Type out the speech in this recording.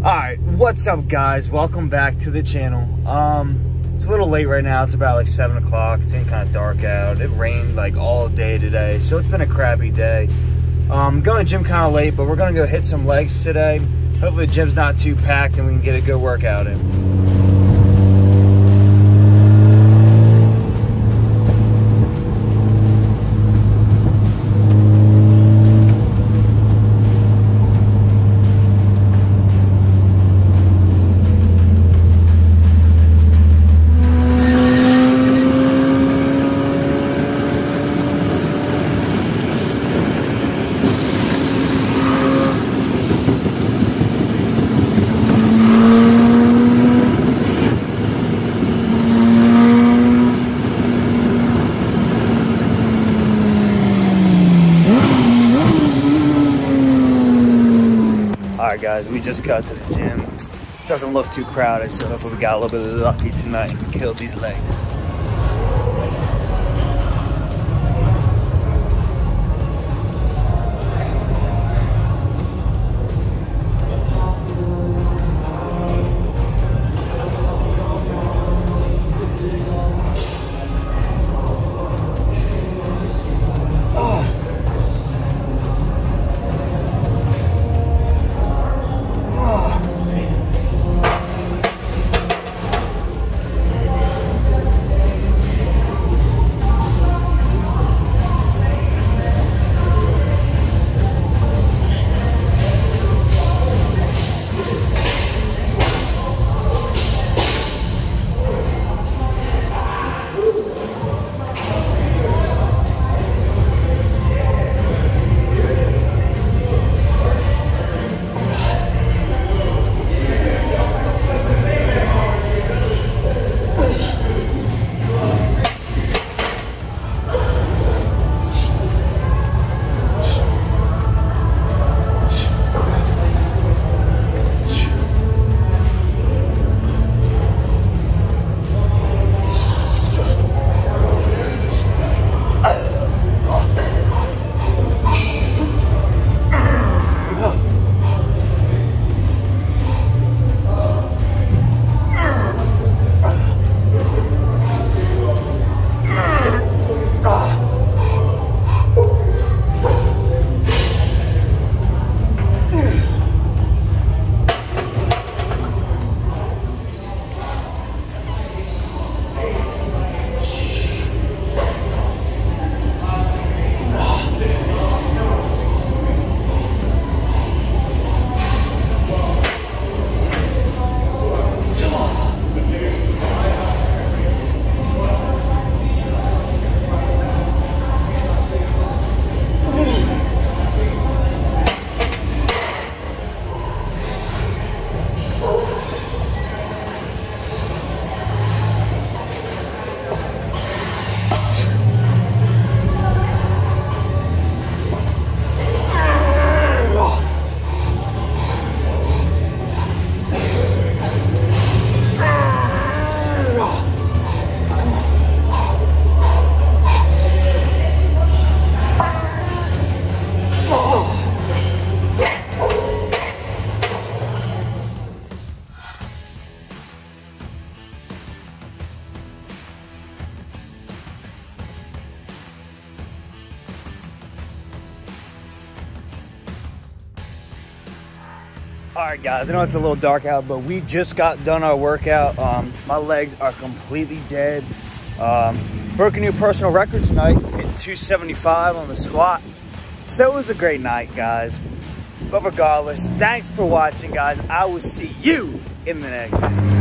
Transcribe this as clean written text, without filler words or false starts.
Alright, what's up guys? Welcome back to the channel. It's a little late right now. It's about like 7 o'clock. It's getting kind of dark out. It rained like all day today, so it's been a crappy day. Going to the gym kind of late, but we're going to go hit some legs today. Hopefully the gym's not too packed and we can get a good workout in. Alright guys, we just got to the gym. Doesn't look too crowded, so hopefully we got a little bit of lucky tonight and killed these legs. Alright guys, I know it's a little dark out, but we just got done our workout. My legs are completely dead. Broke a new personal record tonight, hit 275 on the squat. So it was a great night, guys. But regardless, thanks for watching, guys. I will see you in the next video.